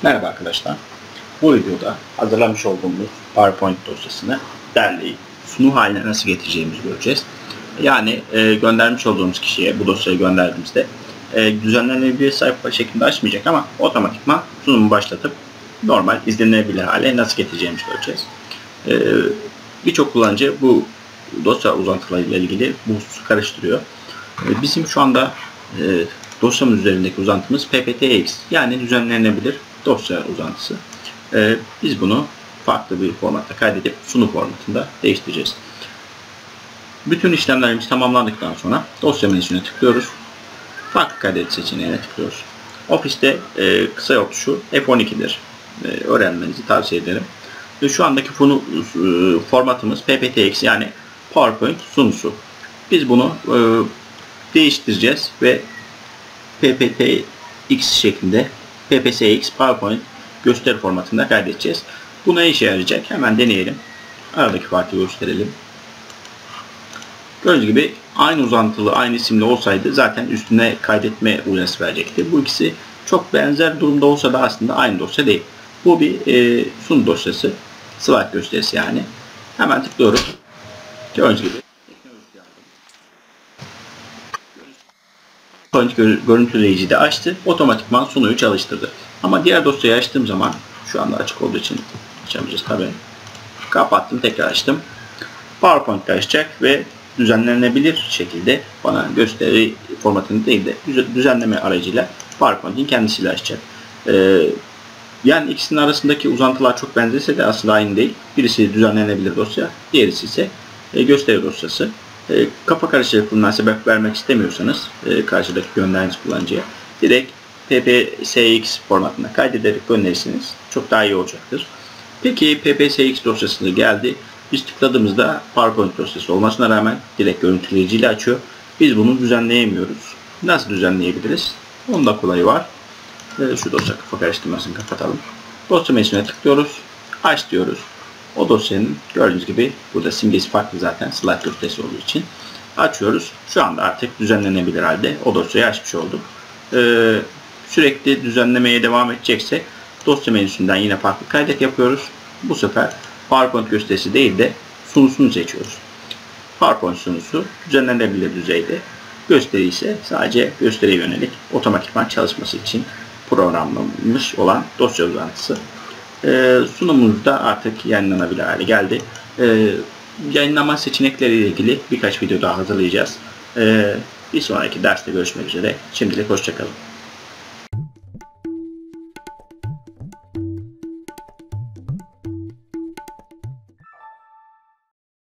Merhaba arkadaşlar. Bu videoda hazırlamış olduğumuz PowerPoint dosyasını derleyip sunu haline nasıl getireceğimizi göreceğiz. Yani göndermiş olduğumuz kişiye bu dosyayı gönderdiğimizde düzenlenebilir sayfa şeklinde açmayacak ama otomatikman sunumu başlatıp normal izlenebilir hale nasıl getireceğimizi göreceğiz. Birçok kullanıcı bu dosya uzantılarıyla ilgili bu karıştırıyor. Bizim şu anda dosyamız üzerindeki uzantımız PPTX, yani düzenlenebilir dosya uzantısı. Biz bunu farklı bir formatta kaydedip sunu formatında değiştireceğiz. Bütün işlemlerimiz tamamlandıktan sonra dosya menüsüne tıklıyoruz. Farklı kaydet seçeneğine tıklıyoruz. Office'te kısa yol tuşu F12'dir. Öğrenmenizi tavsiye ederim. Şu andaki formatımız PPTX, yani PowerPoint sunusu. Biz bunu değiştireceğiz ve PPTX şeklinde PPSX PowerPoint gösteri formatında kaydedeceğiz. Bu ne işe yarayacak? Hemen deneyelim. Aradaki farkı gösterelim. Gördüğünüz gibi aynı uzantılı, aynı isimli olsaydı zaten üstüne kaydetme uyarısı verecekti. Bu ikisi çok benzer durumda olsa da aslında aynı dosya değil. Bu bir sunu dosyası. Slide gösterisi yani. Hemen tıklıyoruz. Gördüğünüz gibi görüntüleyici de açtı. Otomatikman sunuyu çalıştırdı. Ama diğer dosyayı açtığım zaman, şu anda açık olduğu için açamayacağız tabi. Kapattım, tekrar açtım. PowerPoint açacak ve düzenlenebilir şekilde bana gösteri formatını değil de düzenleme aracıyla PowerPoint'in kendisiyle açacak. Yani ikisinin arasındaki uzantılar çok benzese de aslında aynı değil. Birisi düzenlenebilir dosya, diğerisi ise gösteri dosyası. Kafa karışıklığından sebep vermek istemiyorsanız karşıdaki gönderiniz kullanıcıya direkt PPSX formatına kaydederek gönderirseniz çok daha iyi olacaktır. Peki PPSX dosyası geldi. Biz tıkladığımızda PowerPoint dosyası olmasına rağmen direkt görüntüleyici ile açıyor. Biz bunu düzenleyemiyoruz. Nasıl düzenleyebiliriz? Onun da kolayı var. Şu dosya kafa karıştırmasını kapatalım. Dosya menüsüne tıklıyoruz. Aç diyoruz. O dosyanın gördüğünüz gibi burada simgesi farklı zaten, slide gösterisi olduğu için. Açıyoruz. Şu anda artık düzenlenebilir halde o dosyayı açmış olduk. Sürekli düzenlemeye devam edecekse dosya menüsünden yine farklı kaydet yapıyoruz. Bu sefer PowerPoint gösterisi değil de sunusunu seçiyoruz. PowerPoint sunusu düzenlenebilir düzeyde. Gösteri ise sadece gösteriye yönelik otomatikman çalışması için programlanmış olan dosya uzantısı. Sunumumuz da artık yayınlanabilir hale geldi. Yayınlama seçenekleriyle ilgili birkaç video daha hazırlayacağız. Bir sonraki derste görüşmek üzere. Şimdilik hoşça kalın.